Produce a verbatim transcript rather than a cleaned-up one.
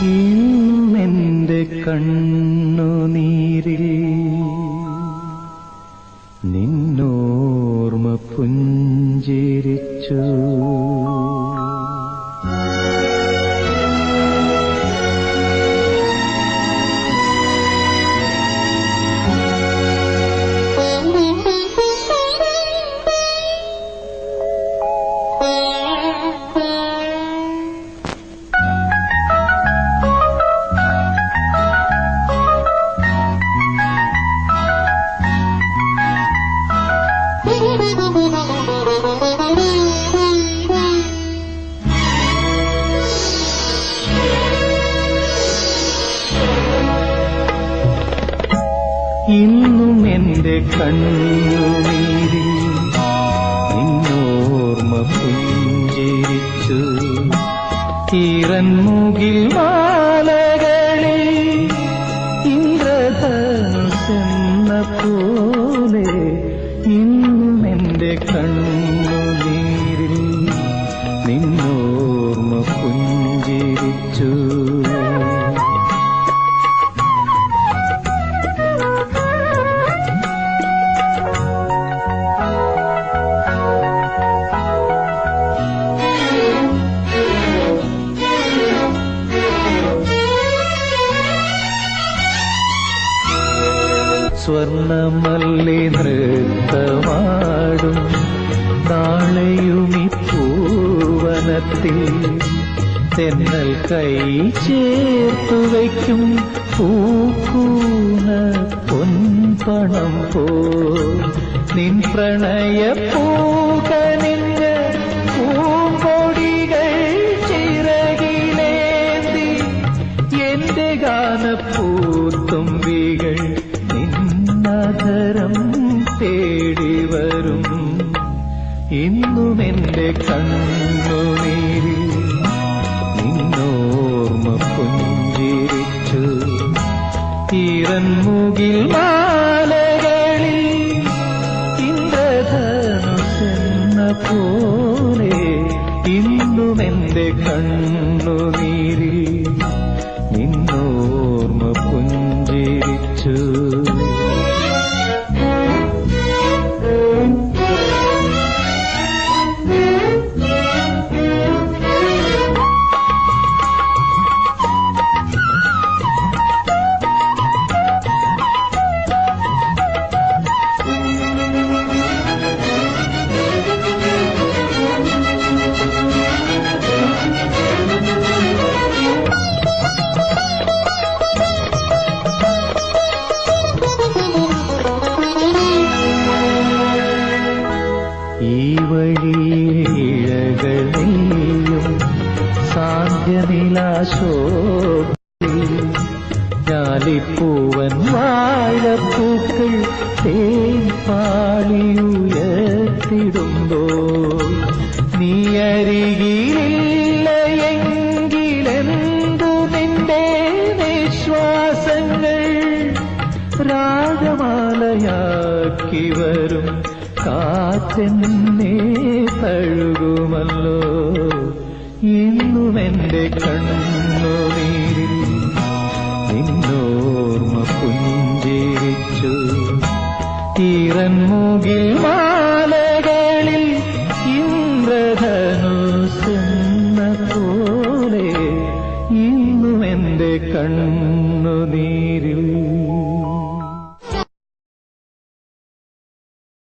ഇന്നെന്റെ കണ്ണുനീരിൽ നിന്നോർമ്മ പുഞ്ചിരിച്ചു. ഇന്നും എന്റെ കണ്ണുനീരിൽ നിന്നോർമ്മ പുഞ്ചിരിച്ചു. ഈറൻമുകിൽ മാലകളിൽ ഇന്ദ്രധനുസെന്ന പോലെ ഇന്നും എന്റെ കണ്ണുനീരിൽ നിന്നോർമ്മ പുഞ്ചിരിച്ചു. സ്വർണമല്ലി നൃത്തമാടും നാളെയുമി പൂവനത്തിൽ തെന്നൽ കൈ ചേർത്തു വയ്ക്കും പൂക്കൂന പൊൻപണം പോ നിൻ പ്രണയ പൂകനിഞ്ഞ് പൂമ്പൊടികൾ ചിറകിലേന്തി എന്റെ ഗാനപ്പൂത്തുമ്പികൾ നിന്നധരം തേടി വരും. ഇന്നും എന്റെ കണ്ണുനീരിൽ നിന്നോർമ്മ പുഞ്ചിരിച്ചു. ഈറൻമുകിൽ മാലകളിൽ ഇന്ദ്രധനുസെന്ന പോലെ ഇന്നും എന്റെ കണ്ണുനീരിൽ നിന്നോർമ്മ പുഞ്ചിരിച്ചു. ഈ വഴിയിഴകളെയും സാന്ധ്യനിലാശോഭിൽ ഞാലിപ്പൂവൻ വാഴപ്പൂക്കൾ തേൻ പാളിയുയർത്തിടുമ്പോൾ നീ അരികിലില്ല എങ്കിലെന്തു നിന്റെ നിശ്വാസങ്ങൾ രാഗമാലയാക്കി വരും കാറ്റെന്നെ തഴുകുമല്ലോ. ഇന്നും എന്റെ കണ്ണുനീരിൽ നിന്നോർമ്മ പുഞ്ചിരിച്ചു. ഈറൻമുകിൽ മാലകളിൽ ഇന്ദ്രധനുസെന്ന പോലെ ഇന്നും എന്റെ കണ്ണുനീരിൽ